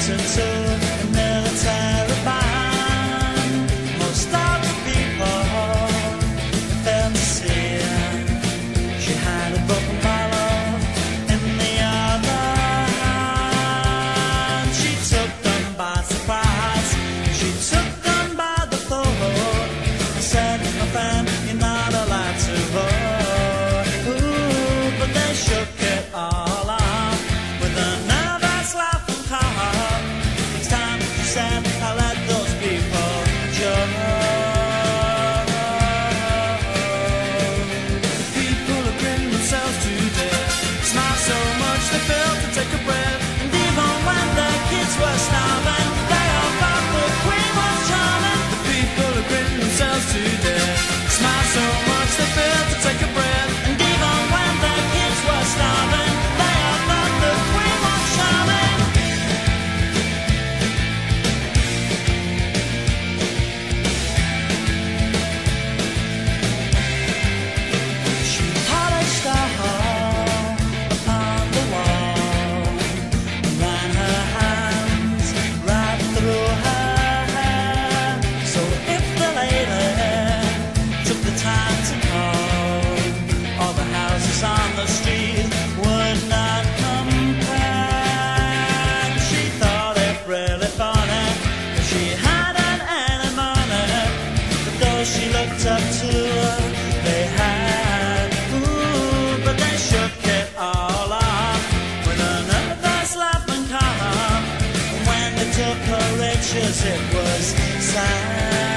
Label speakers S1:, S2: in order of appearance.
S1: dancing to a military band. Most of the people felt to see her. She had a broken bottle in the other hand. She took them by surprise. She took them by the throat and said, "My friend, you're not allowed to vote." Ooh, but they shook it all off with a nervous laugh and cough. It's time, she said, I let those people judge. The people have grinned themselves to death, smiled so much they failed to take a breath. And even when their kids were starving, they all thought the Queen was charming. The people have grinned themselves to death, smiled so much they failed to take a breath. And even when their kids were starving, they all thought the Queen was charming. She polished her heart upon the wall and ran her hands right through her hair. So if the lady took the time to call, all the houses on the street would not compare. She thought it really funny that she hadn't any money, but those she looked up to, they had. Ooh, but they shook it all off with a nervous laugh and cough. When they took her riches, it was sad.